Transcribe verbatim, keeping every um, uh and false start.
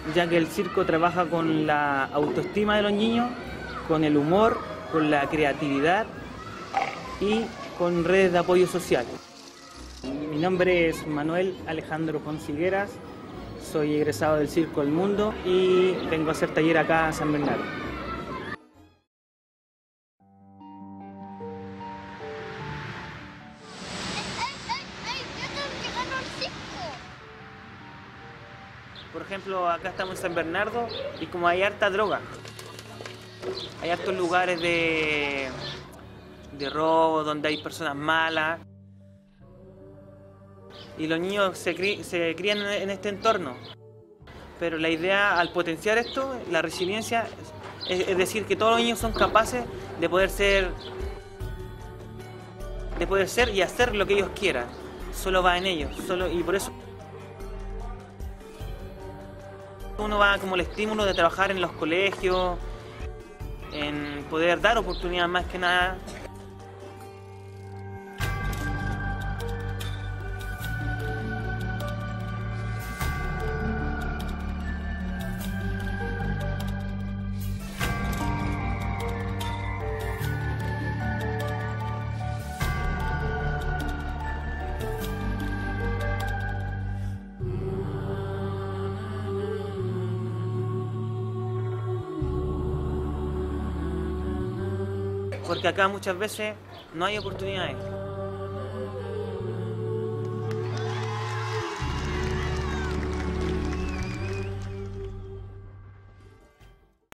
ya que el circo trabaja con la autoestima de los niños, con el humor, con la creatividad y con redes de apoyo social. Mi nombre es Manuel Alejandro Poncigueras, soy egresado del Circo El Mundo y vengo a hacer taller acá a San Bernardo. Por ejemplo, acá estamos en San Bernardo y como hay harta droga, hay hartos lugares de, de robo donde hay personas malas y los niños se, crí, se crían en este entorno. Pero la idea al potenciar esto, la resiliencia, es, es decir, que todos los niños son capaces de poder ser, de poder ser y hacer lo que ellos quieran. Solo va en ellos, solo, y por eso uno va como el estímulo de trabajar en los colegios, en poder dar oportunidades más que nada. Porque acá muchas veces no hay oportunidades.